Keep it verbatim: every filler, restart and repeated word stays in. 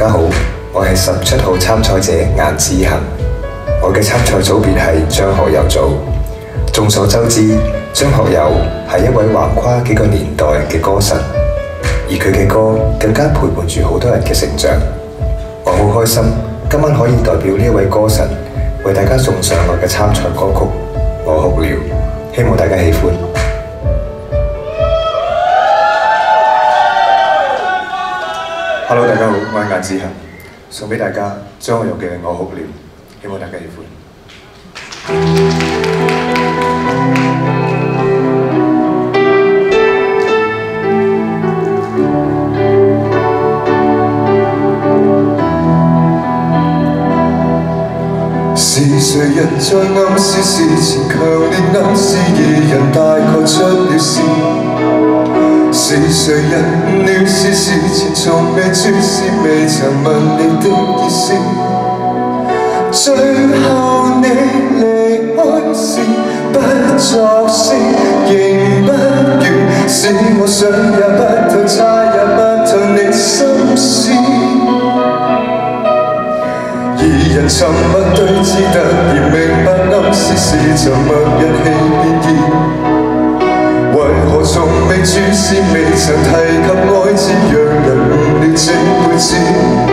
家好，我係十七號參賽者顏子恒，我嘅參賽組別係張學友組。眾所周知，張學友係一位橫跨幾個年代嘅歌神，而佢嘅歌更加陪伴住好多人嘅成長。我好開心今晚可以代表呢一位歌神，為大家送上我嘅參賽歌曲《我哭了》，希望大家喜歡。Hello， 大家好，我係顏子恒，送俾大家張學友嘅《我哭了》，希望大家喜歡。 是誰人在暗示事前強烈暗示，二人大概出了事。是誰人誤了事，事前從未注視，未曾問你的意思。最後你離開時不作聲，仍不語，使我想也不透，猜也不透你心思。二人沉默對峙，突然明白暗示是沉默引起變異。為何從未注視，未曾提及愛字，讓人誤了這輩子？